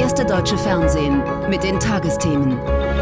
erste deutsche Fernsehen mit den Tagesthemen.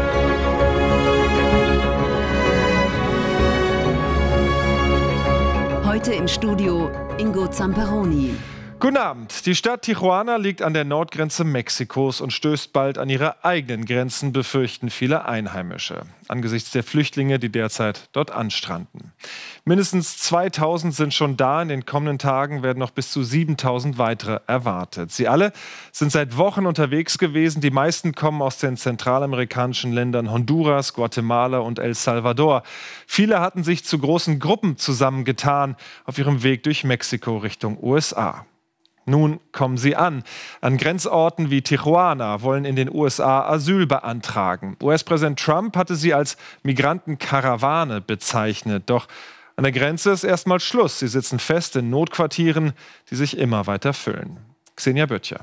Heute im Studio Ingo Zamperoni. Guten Abend. Die Stadt Tijuana liegt an der Nordgrenze Mexikos und stößt bald an ihre eigenen Grenzen, befürchten viele Einheimische. Angesichts der Flüchtlinge, die derzeit dort anstranden. Mindestens 2000 sind schon da. In den kommenden Tagen werden noch bis zu 7000 weitere erwartet. Sie alle sind seit Wochen unterwegs gewesen. Die meisten kommen aus den zentralamerikanischen Ländern Honduras, Guatemala und El Salvador. Viele hatten sich zu großen Gruppen zusammengetan auf ihrem Weg durch Mexiko Richtung USA. Nun kommen sie an. An Grenzorten wie Tijuana wollen in den USA Asyl beantragen. US-Präsident Trump hatte sie als Migrantenkarawane bezeichnet. Doch an der Grenze ist erstmal Schluss. Sie sitzen fest in Notquartieren, die sich immer weiter füllen. Xenia Böttcher.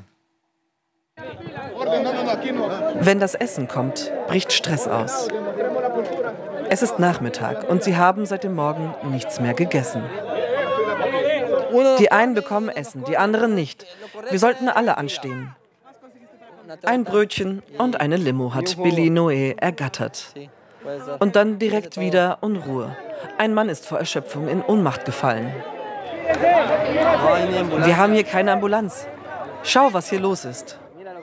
Wenn das Essen kommt, bricht Stress aus. Es ist Nachmittag und sie haben seit dem Morgen nichts mehr gegessen. Die einen bekommen Essen, die anderen nicht. Wir sollten alle anstehen. Ein Brötchen und eine Limo hat Billy Noé ergattert. Und dann direkt wieder Unruhe. Ein Mann ist vor Erschöpfung in Ohnmacht gefallen. Wir haben hier keine Ambulanz. Schau, was hier los ist.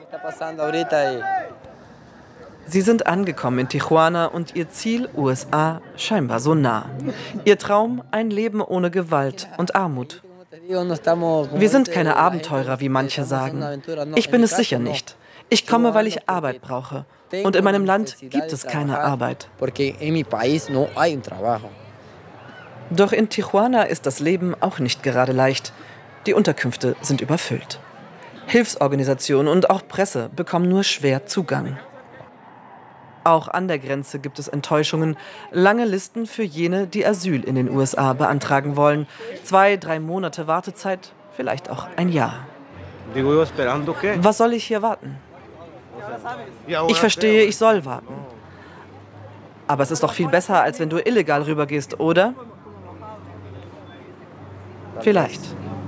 Sie sind angekommen in Tijuana und ihr Ziel, USA, scheinbar so nah. Ihr Traum, ein Leben ohne Gewalt und Armut. Wir sind keine Abenteurer, wie manche sagen. Ich bin es sicher nicht. Ich komme, weil ich Arbeit brauche. Und in meinem Land gibt es keine Arbeit. Doch in Tijuana ist das Leben auch nicht gerade leicht. Die Unterkünfte sind überfüllt. Hilfsorganisationen und auch Presse bekommen nur schwer Zugang. Auch an der Grenze gibt es Enttäuschungen. Lange Listen für jene, die Asyl in den USA beantragen wollen. 2-3 Monate Wartezeit, vielleicht auch ein Jahr. Was soll ich hier warten? Ich verstehe, ich soll warten. Aber es ist doch viel besser, als wenn du illegal rübergehst, oder? Vielleicht.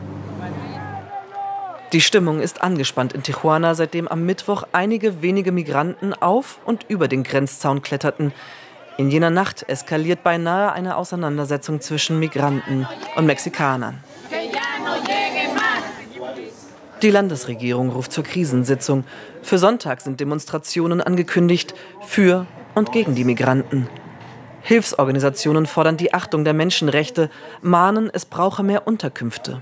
Die Stimmung ist angespannt in Tijuana, seitdem am Mittwoch einige wenige Migranten auf und über den Grenzzaun kletterten. In jener Nacht eskaliert beinahe eine Auseinandersetzung zwischen Migranten und Mexikanern. Die Landesregierung ruft zur Krisensitzung. Für Sonntag sind Demonstrationen angekündigt für und gegen die Migranten. Hilfsorganisationen fordern die Achtung der Menschenrechte, mahnen, es brauche mehr Unterkünfte.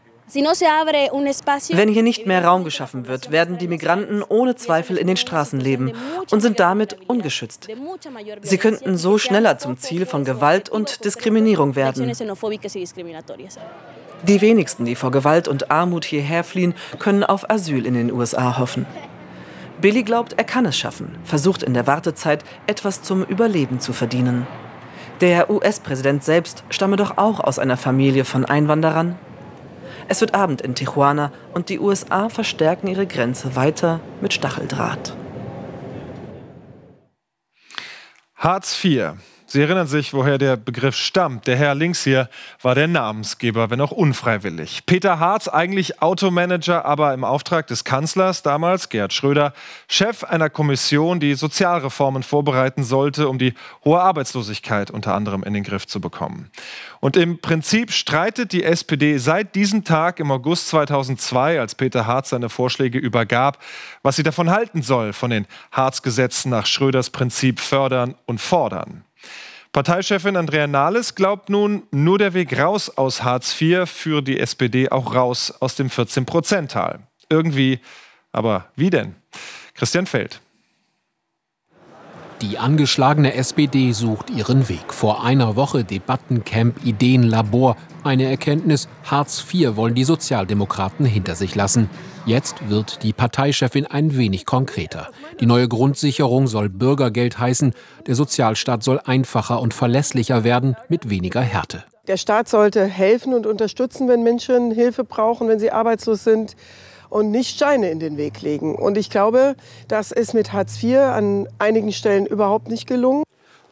Wenn hier nicht mehr Raum geschaffen wird, werden die Migranten ohne Zweifel in den Straßen leben und sind damit ungeschützt. Sie könnten so schneller zum Ziel von Gewalt und Diskriminierung werden. Die wenigsten, die vor Gewalt und Armut hierher fliehen, können auf Asyl in den USA hoffen. Billy glaubt, er kann es schaffen, versucht in der Wartezeit etwas zum Überleben zu verdienen. Der US-Präsident selbst stamme doch auch aus einer Familie von Einwanderern. Es wird Abend in Tijuana und die USA verstärken ihre Grenze weiter mit Stacheldraht. Hartz IV. Sie erinnern sich, woher der Begriff stammt. Der Herr links hier war der Namensgeber, wenn auch unfreiwillig. Peter Hartz, eigentlich Automanager, aber im Auftrag des Kanzlers damals, Gerhard Schröder, Chef einer Kommission, die Sozialreformen vorbereiten sollte, um die hohe Arbeitslosigkeit unter anderem in den Griff zu bekommen. Und im Prinzip streitet die SPD seit diesem Tag im August 2002, als Peter Hartz seine Vorschläge übergab, was sie davon halten soll, von den Hartz-Gesetzen nach Schröders Prinzip fördern und fordern. Parteichefin Andrea Nahles glaubt nun, nur der Weg raus aus Hartz IV führe die SPD auch raus aus dem 14%-Tal. Irgendwie, aber wie denn? Christian Feld. Die angeschlagene SPD sucht ihren Weg. Vor einer Woche Debattencamp, Ideenlabor. Eine Erkenntnis, Hartz IV wollen die Sozialdemokraten hinter sich lassen. Jetzt wird die Parteichefin ein wenig konkreter. Die neue Grundsicherung soll Bürgergeld heißen. Der Sozialstaat soll einfacher und verlässlicher werden, mit weniger Härte. Der Staat sollte helfen und unterstützen, wenn Menschen Hilfe brauchen, wenn sie arbeitslos sind. Und nicht Steine in den Weg legen. Und ich glaube, das ist mit Hartz IV an einigen Stellen überhaupt nicht gelungen.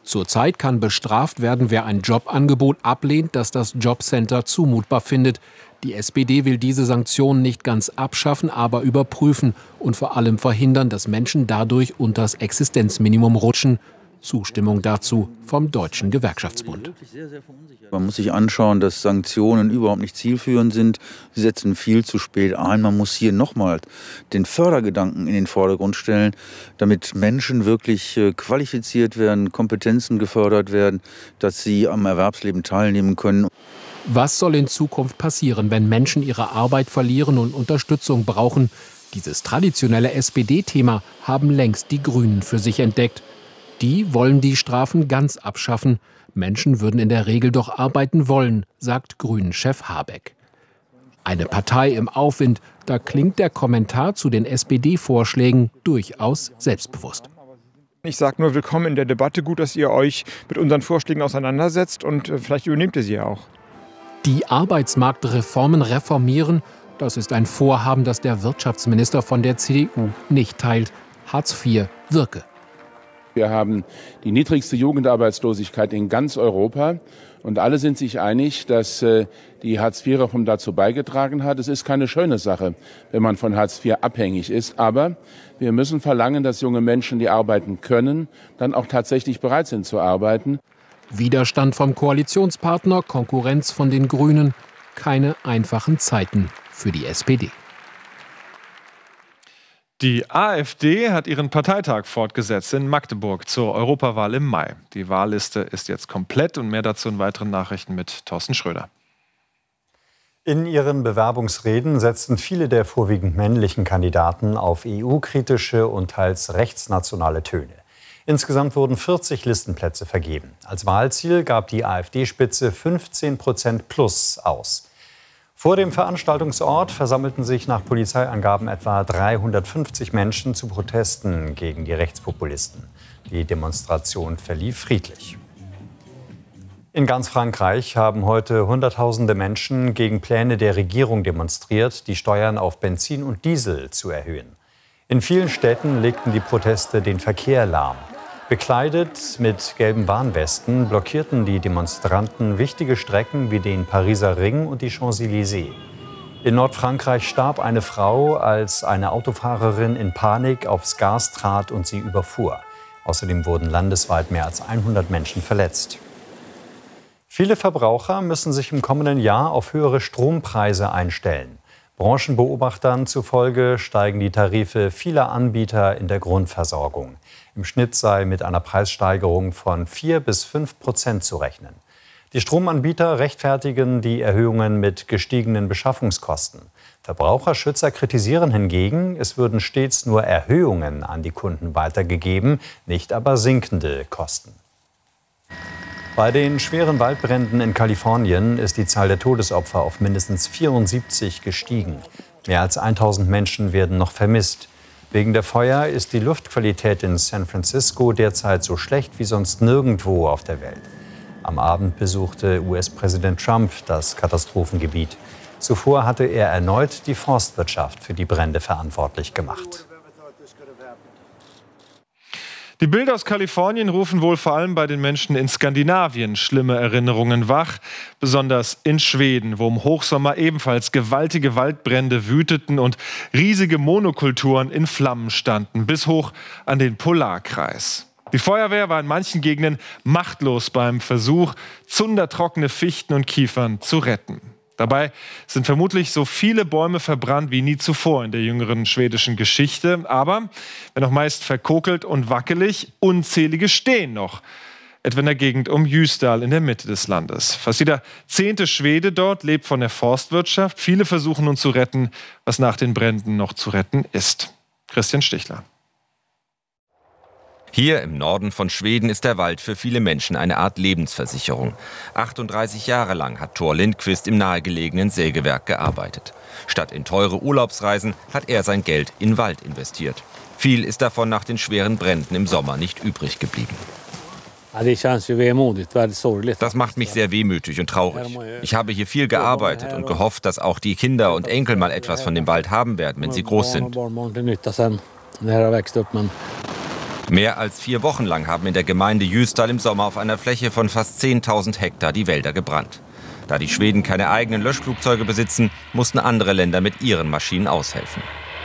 Zurzeit kann bestraft werden, wer ein Jobangebot ablehnt, das das Jobcenter zumutbar findet. Die SPD will diese Sanktionen nicht ganz abschaffen, aber überprüfen und vor allem verhindern, dass Menschen dadurch unters Existenzminimum rutschen. Zustimmung dazu vom Deutschen Gewerkschaftsbund. Man muss sich anschauen, dass Sanktionen überhaupt nicht zielführend sind. Sie setzen viel zu spät ein. Man muss hier nochmal den Fördergedanken in den Vordergrund stellen, damit Menschen wirklich qualifiziert werden, Kompetenzen gefördert werden, dass sie am Erwerbsleben teilnehmen können. Was soll in Zukunft passieren, wenn Menschen ihre Arbeit verlieren und Unterstützung brauchen? Dieses traditionelle SPD-Thema haben längst die Grünen für sich entdeckt. Die wollen die Strafen ganz abschaffen. Menschen würden in der Regel doch arbeiten wollen, sagt Grünen-Chef Habeck. Eine Partei im Aufwind, da klingt der Kommentar zu den SPD-Vorschlägen durchaus selbstbewusst. Ich sage nur, willkommen in der Debatte. Gut, dass ihr euch mit unseren Vorschlägen auseinandersetzt und vielleicht übernehmt ihr sie ja auch. Die Arbeitsmarktreformen reformieren, das ist ein Vorhaben, das der Wirtschaftsminister von der CDU nicht teilt. Hartz IV wirke. Wir haben die niedrigste Jugendarbeitslosigkeit in ganz Europa. Und alle sind sich einig, dass die Hartz-IV-Reform dazu beigetragen hat. Es ist keine schöne Sache, wenn man von Hartz IV abhängig ist. Aber wir müssen verlangen, dass junge Menschen, die arbeiten können, dann auch tatsächlich bereit sind zu arbeiten. Widerstand vom Koalitionspartner, Konkurrenz von den Grünen. Keine einfachen Zeiten für die SPD. Die AfD hat ihren Parteitag fortgesetzt in Magdeburg zur Europawahl im Mai. Die Wahlliste ist jetzt komplett und mehr dazu in weiteren Nachrichten mit Thorsten Schröder. In ihren Bewerbungsreden setzten viele der vorwiegend männlichen Kandidaten auf EU-kritische und teils rechtsnationale Töne. Insgesamt wurden 40 Listenplätze vergeben. Als Wahlziel gab die AfD-Spitze 15% plus aus. Vor dem Veranstaltungsort versammelten sich nach Polizeiangaben etwa 350 Menschen zu Protesten gegen die Rechtspopulisten. Die Demonstration verlief friedlich. In ganz Frankreich haben heute Hunderttausende Menschen gegen Pläne der Regierung demonstriert, die Steuern auf Benzin und Diesel zu erhöhen. In vielen Städten legten die Proteste den Verkehr lahm. Bekleidet mit gelben Warnwesten blockierten die Demonstranten wichtige Strecken wie den Pariser Ring und die Champs-Élysées. In Nordfrankreich starb eine Frau, als eine Autofahrerin in Panik aufs Gas trat und sie überfuhr. Außerdem wurden landesweit mehr als 100 Menschen verletzt. Viele Verbraucher müssen sich im kommenden Jahr auf höhere Strompreise einstellen. Branchenbeobachtern zufolge steigen die Tarife vieler Anbieter in der Grundversorgung. Im Schnitt sei mit einer Preissteigerung von 4 bis 5% zu rechnen. Die Stromanbieter rechtfertigen die Erhöhungen mit gestiegenen Beschaffungskosten. Verbraucherschützer kritisieren hingegen, es würden stets nur Erhöhungen an die Kunden weitergegeben, nicht aber sinkende Kosten. Bei den schweren Waldbränden in Kalifornien ist die Zahl der Todesopfer auf mindestens 74 gestiegen. Mehr als 1000 Menschen werden noch vermisst. Wegen der Feuer ist die Luftqualität in San Francisco derzeit so schlecht wie sonst nirgendwo auf der Welt. Am Abend besuchte US-Präsident Trump das Katastrophengebiet. Zuvor hatte er erneut die Forstwirtschaft für die Brände verantwortlich gemacht. Die Bilder aus Kalifornien rufen wohl vor allem bei den Menschen in Skandinavien schlimme Erinnerungen wach. Besonders in Schweden, wo im Hochsommer ebenfalls gewaltige Waldbrände wüteten und riesige Monokulturen in Flammen standen, bis hoch an den Polarkreis. Die Feuerwehr war in manchen Gegenden machtlos beim Versuch, zundertrockene Fichten und Kiefern zu retten. Dabei sind vermutlich so viele Bäume verbrannt wie nie zuvor in der jüngeren schwedischen Geschichte. Aber, wenn auch meist verkokelt und wackelig, unzählige stehen noch. Etwa in der Gegend um Ljusdal in der Mitte des Landes. Fast jeder 10. Schwede dort lebt von der Forstwirtschaft. Viele versuchen nun zu retten, was nach den Bränden noch zu retten ist. Christian Stichler. Hier im Norden von Schweden ist der Wald für viele Menschen eine Art Lebensversicherung. 38 Jahre lang hat Thor Lindqvist im nahegelegenen Sägewerk gearbeitet. Statt in teure Urlaubsreisen hat er sein Geld in Wald investiert. Viel ist davon nach den schweren Bränden im Sommer nicht übrig geblieben. Das macht mich sehr wehmütig und traurig. Ich habe hier viel gearbeitet und gehofft, dass auch die Kinder und Enkel mal etwas von dem Wald haben werden, wenn sie groß sind. Mehr als 4 Wochen lang haben in der Gemeinde Ljusdal im Sommer auf einer Fläche von fast 10.000 Hektar die Wälder gebrannt. Da die Schweden keine eigenen Löschflugzeuge besitzen, mussten andere Länder mit ihren Maschinen aushelfen.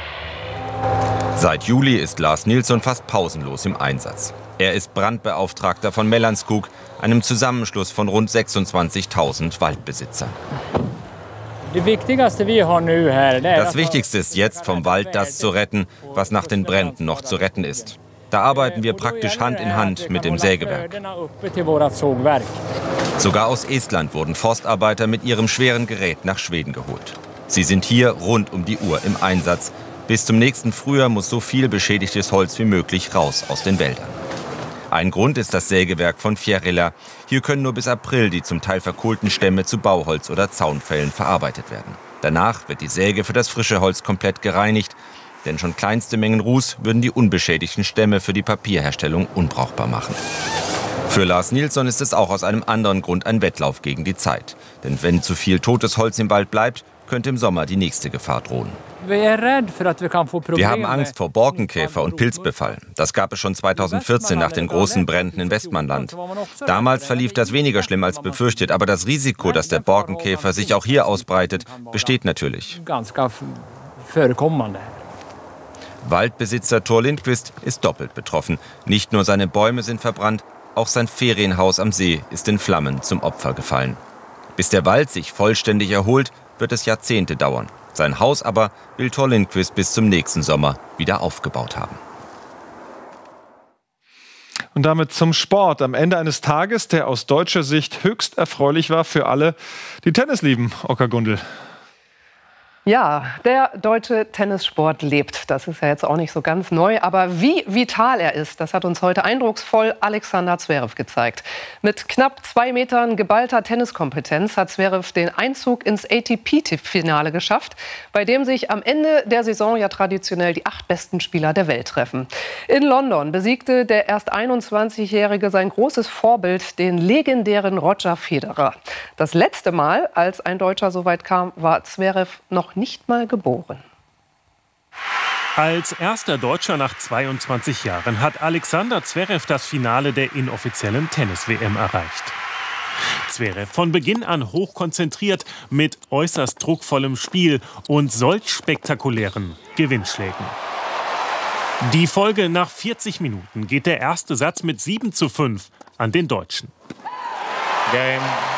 Seit Juli ist Lars Nilsson fast pausenlos im Einsatz. Er ist Brandbeauftragter von Mellanskog, einem Zusammenschluss von rund 26.000 Waldbesitzern. Das Wichtigste ist jetzt, vom Wald das zu retten, was nach den Bränden noch zu retten ist. Da arbeiten wir praktisch Hand in Hand mit dem Sägewerk. Sogar aus Estland wurden Forstarbeiter mit ihrem schweren Gerät nach Schweden geholt. Sie sind hier rund um die Uhr im Einsatz. Bis zum nächsten Frühjahr muss so viel beschädigtes Holz wie möglich raus aus den Wäldern. Ein Grund ist das Sägewerk von Fjärila. Hier können nur bis April die zum Teil verkohlten Stämme zu Bauholz oder Zaunfällen verarbeitet werden. Danach wird die Säge für das frische Holz komplett gereinigt. Denn schon kleinste Mengen Ruß würden die unbeschädigten Stämme für die Papierherstellung unbrauchbar machen. Für Lars Nilsson ist es auch aus einem anderen Grund ein Wettlauf gegen die Zeit. Denn wenn zu viel totes Holz im Wald bleibt, könnte im Sommer die nächste Gefahr drohen. Wir haben Angst vor Borkenkäfer und Pilzbefall. Das gab es schon 2014 nach den großen Bränden in Westmanland. Damals verlief das weniger schlimm als befürchtet, aber das Risiko, dass der Borkenkäfer sich auch hier ausbreitet, besteht natürlich. Waldbesitzer Thor Lindqvist ist doppelt betroffen. Nicht nur seine Bäume sind verbrannt, auch sein Ferienhaus am See ist in Flammen zum Opfer gefallen. Bis der Wald sich vollständig erholt, wird es Jahrzehnte dauern. Sein Haus aber will Thor Lindqvist bis zum nächsten Sommer wieder aufgebaut haben. Und damit zum Sport. Am Ende eines Tages, der aus deutscher Sicht höchst erfreulich war für alle, die Tennis lieben. Oka Gundel. Ja, der deutsche Tennissport lebt. Das ist ja jetzt auch nicht so ganz neu. Aber wie vital er ist, das hat uns heute eindrucksvoll Alexander Zverev gezeigt. Mit knapp 2 Metern geballter Tenniskompetenz hat Zverev den Einzug ins ATP-Finale geschafft, bei dem sich am Ende der Saison ja traditionell die 8 besten Spieler der Welt treffen. In London besiegte der erst 21-Jährige sein großes Vorbild, den legendären Roger Federer. Das letzte Mal, als ein Deutscher so weit kam, war Zverev noch nicht mal geboren. Als erster Deutscher nach 22 Jahren hat Alexander Zverev das Finale der inoffiziellen Tennis-WM erreicht. Zverev von Beginn an hochkonzentriert mit äußerst druckvollem Spiel und solch spektakulären Gewinnschlägen. Die Folge: nach 40 Minuten geht der erste Satz mit 7:5 an den Deutschen. Game.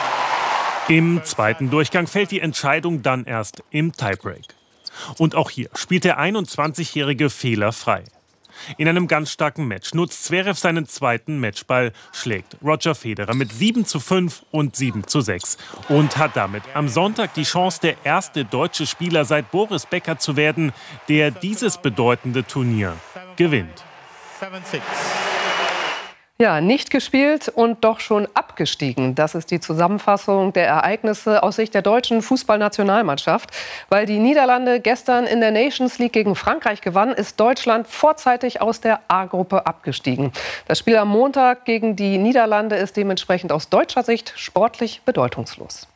Im zweiten Durchgang fällt die Entscheidung dann erst im Tiebreak. Und auch hier spielt der 21-Jährige fehlerfrei. In einem ganz starken Match nutzt Zverev seinen zweiten Matchball, schlägt Roger Federer mit 7:5 und 7:6 und hat damit am Sonntag die Chance, der erste deutsche Spieler seit Boris Becker zu werden, der dieses bedeutende Turnier gewinnt. 7-6. Ja, nicht gespielt und doch schon abgestiegen. Das ist die Zusammenfassung der Ereignisse aus Sicht der deutschen Fußballnationalmannschaft. Weil die Niederlande gestern in der Nations League gegen Frankreich gewannen, ist Deutschland vorzeitig aus der A-Gruppe abgestiegen. Das Spiel am Montag gegen die Niederlande ist dementsprechend aus deutscher Sicht sportlich bedeutungslos.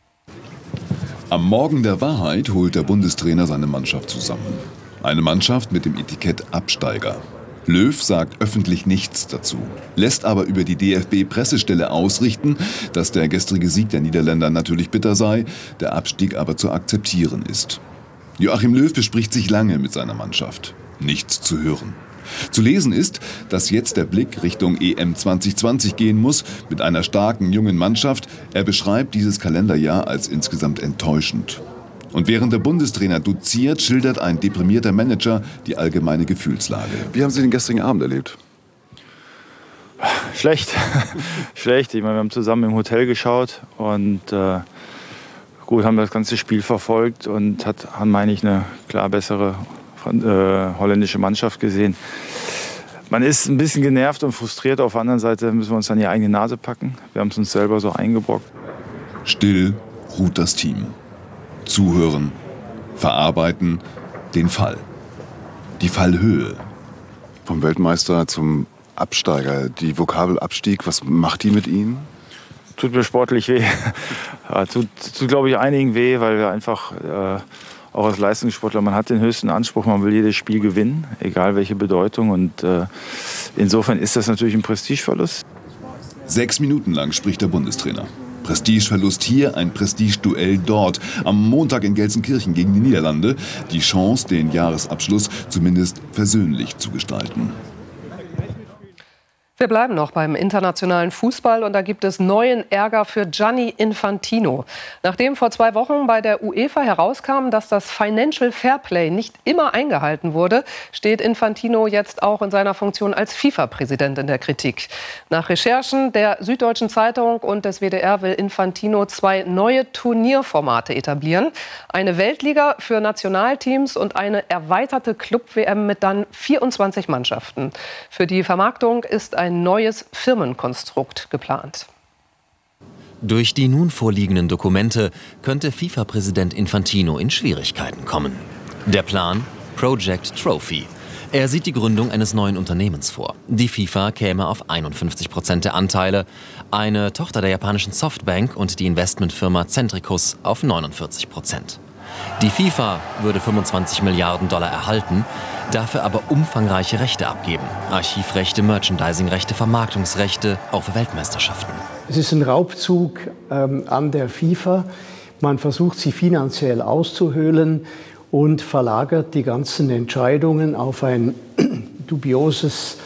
Am Morgen der Wahrheit holt der Bundestrainer seine Mannschaft zusammen. Eine Mannschaft mit dem Etikett Absteiger. Löw sagt öffentlich nichts dazu, lässt aber über die DFB-Pressestelle ausrichten, dass der gestrige Sieg der Niederländer natürlich bitter sei, der Abstieg aber zu akzeptieren ist. Joachim Löw bespricht sich lange mit seiner Mannschaft. Nichts zu hören. Zu lesen ist, dass jetzt der Blick Richtung EM 2020 gehen muss, mit einer starken jungen Mannschaft. Er beschreibt dieses Kalenderjahr als insgesamt enttäuschend. Und während der Bundestrainer doziert, schildert ein deprimierter Manager die allgemeine Gefühlslage. Wie haben Sie den gestrigen Abend erlebt? Schlecht. Schlecht. Ich meine, wir haben zusammen im Hotel geschaut und gut, haben das ganze Spiel verfolgt und haben eigentlich eine klar bessere holländische Mannschaft gesehen. Man ist ein bisschen genervt und frustriert. Auf der anderen Seite müssen wir uns an die eigene Nase packen. Wir haben es uns selber so eingebrockt. Still ruht das Team. Zuhören, verarbeiten, den Fall. Die Fallhöhe. Vom Weltmeister zum Absteiger, die Vokabel Abstieg, was macht die mit Ihnen? Tut mir sportlich weh. Tut glaube ich, einigen weh, weil wir einfach auch als Leistungssportler, man hat den höchsten Anspruch, man will jedes Spiel gewinnen, egal welche Bedeutung. Und insofern ist das natürlich ein Prestigeverlust. 6 Minuten lang spricht der Bundestrainer. Prestigeverlust hier, ein Prestigeduell dort. Am Montag in Gelsenkirchen gegen die Niederlande. Die Chance, den Jahresabschluss zumindest versöhnlich zu gestalten. Wir bleiben noch beim internationalen Fußball und da gibt es neuen Ärger für Gianni Infantino. Nachdem vor 2 Wochen bei der UEFA herauskam, dass das Financial Fairplay nicht immer eingehalten wurde, steht Infantino jetzt auch in seiner Funktion als FIFA-Präsident in der Kritik. Nach Recherchen der Süddeutschen Zeitung und des WDR will Infantino 2 neue Turnierformate etablieren. Eine Weltliga für Nationalteams und eine erweiterte Club-WM mit dann 24 Mannschaften. Für die Vermarktung ist ein neues Firmenkonstrukt geplant. Durch die nun vorliegenden Dokumente könnte FIFA-Präsident Infantino in Schwierigkeiten kommen. Der Plan? Project Trophy. Er sieht die Gründung eines neuen Unternehmens vor. Die FIFA käme auf 51% der Anteile, eine Tochter der japanischen Softbank und die Investmentfirma Centricus auf 49%. Die FIFA würde 25 Milliarden $, erhalten, dafür aber umfangreiche Rechte abgeben. Archivrechte, Merchandisingrechte, Vermarktungsrechte, auch für Weltmeisterschaften. Es ist ein Raubzug an der FIFA. Man versucht, sie finanziell auszuhöhlen und verlagert die ganzen Entscheidungen auf ein dubioses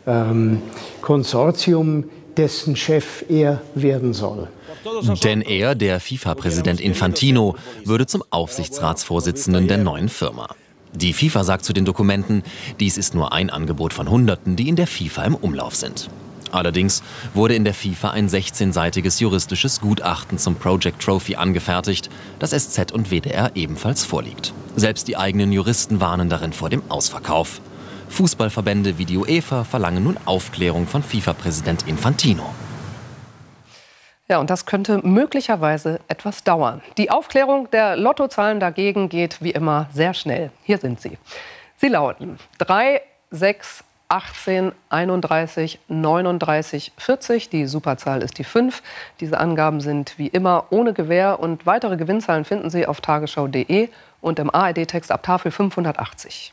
Konsortium, dessen Chef er werden soll. Denn er, der FIFA-Präsident Infantino, würde zum Aufsichtsratsvorsitzenden der neuen Firma. Die FIFA sagt zu den Dokumenten, dies ist nur ein Angebot von Hunderten, die in der FIFA im Umlauf sind. Allerdings wurde in der FIFA ein 16-seitiges juristisches Gutachten zum Project Trophy angefertigt, das SZ und WDR ebenfalls vorliegt. Selbst die eigenen Juristen warnen darin vor dem Ausverkauf. Fußballverbände wie die UEFA verlangen nun Aufklärung von FIFA-Präsident Infantino. Ja, und das könnte möglicherweise etwas dauern. Die Aufklärung der Lottozahlen dagegen geht wie immer sehr schnell. Hier sind sie. Sie lauten 3, 6, 18, 31, 39, 40. Die Superzahl ist die 5. Diese Angaben sind wie immer ohne Gewähr und weitere Gewinnzahlen finden Sie auf tagesschau.de und im ARD-Text ab Tafel 580.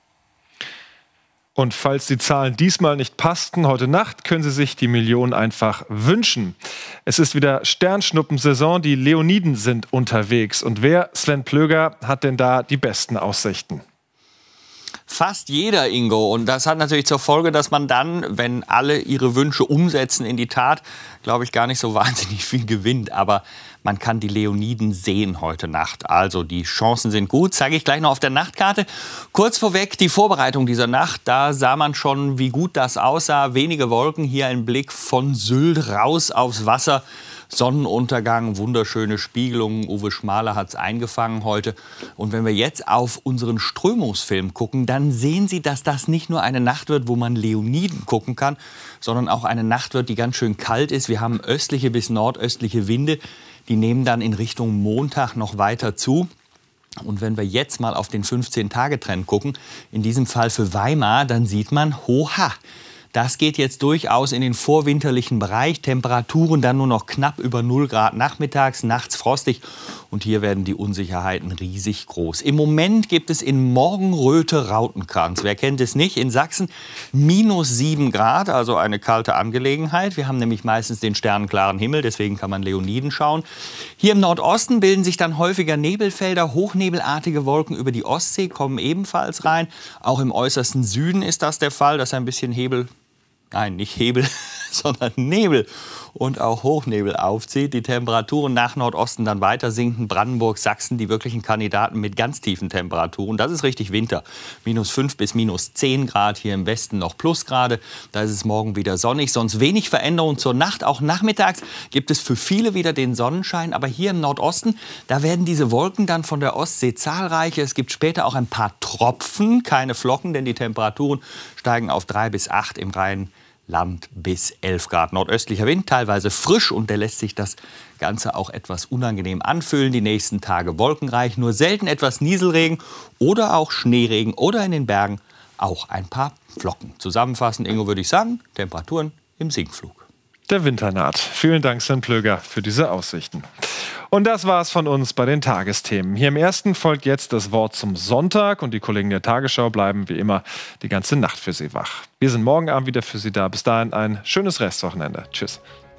Und falls die Zahlen diesmal nicht passten, heute Nacht können Sie sich die Million einfach wünschen. Es ist wieder Sternschnuppensaison, die Leoniden sind unterwegs. Und wer, Sven Plöger, hat denn da die besten Aussichten? Fast jeder, Ingo. Und das hat natürlich zur Folge, dass man dann, wenn alle ihre Wünsche umsetzen in die Tat, glaube ich, gar nicht so wahnsinnig viel gewinnt. Aber man kann die Leoniden sehen heute Nacht. Also die Chancen sind gut. Zeige ich gleich noch auf der Nachtkarte. Kurz vorweg die Vorbereitung dieser Nacht. Da sah man schon, wie gut das aussah. Wenige Wolken, hier ein Blick von Sylt raus aufs Wasser. Sonnenuntergang, wunderschöne Spiegelungen. Uwe Schmaler hat es eingefangen heute. Und wenn wir jetzt auf unseren Strömungsfilm gucken, dann sehen Sie, dass das nicht nur eine Nacht wird, wo man Leoniden gucken kann, sondern auch eine Nacht wird, die ganz schön kalt ist. Wir haben östliche bis nordöstliche Winde. Die nehmen dann in Richtung Montag noch weiter zu. Und wenn wir jetzt mal auf den 15-Tage-Trend gucken, in diesem Fall für Weimar, dann sieht man, hoha, das geht jetzt durchaus in den vorwinterlichen Bereich. Temperaturen dann nur noch knapp über 0 Grad nachmittags, nachts frostig. Und hier werden die Unsicherheiten riesig groß. Im Moment gibt es in Morgenröte Rautenkranz. Wer kennt es nicht? In Sachsen -7 Grad, also eine kalte Angelegenheit. Wir haben nämlich meistens den sternenklaren Himmel, deswegen kann man Leoniden schauen. Hier im Nordosten bilden sich dann häufiger Nebelfelder. Hochnebelartige Wolken über die Ostsee kommen ebenfalls rein. Auch im äußersten Süden ist das der Fall, dass ein bisschen nicht Hebel, sondern Nebel und auch Hochnebel aufzieht. Die Temperaturen nach Nordosten dann weiter sinken. Brandenburg, Sachsen, die wirklichen Kandidaten mit ganz tiefen Temperaturen. Das ist richtig Winter. -5 bis -10 Grad, hier im Westen noch Plusgrade. Da ist es morgen wieder sonnig. Sonst wenig Veränderung zur Nacht. Auch nachmittags gibt es für viele wieder den Sonnenschein. Aber hier im Nordosten, da werden diese Wolken dann von der Ostsee zahlreicher. Es gibt später auch ein paar Tropfen, keine Flocken, denn die Temperaturen steigen auf 3 bis 8 im Rheinland bis 11 Grad. Nordöstlicher Wind, teilweise frisch und der lässt sich das Ganze auch etwas unangenehm anfühlen. Die nächsten Tage wolkenreich, nur selten etwas Nieselregen oder auch Schneeregen oder in den Bergen auch ein paar Flocken. Zusammenfassend, Ingo, würde ich sagen, Temperaturen im Sinkflug. Der Winter naht. Vielen Dank, Sven Plöger, für diese Aussichten. Und das war's von uns bei den Tagesthemen. Hier im Ersten folgt jetzt das Wort zum Sonntag und die Kollegen der Tagesschau bleiben wie immer die ganze Nacht für Sie wach. Wir sind morgen Abend wieder für Sie da. Bis dahin ein schönes Restwochenende. Tschüss.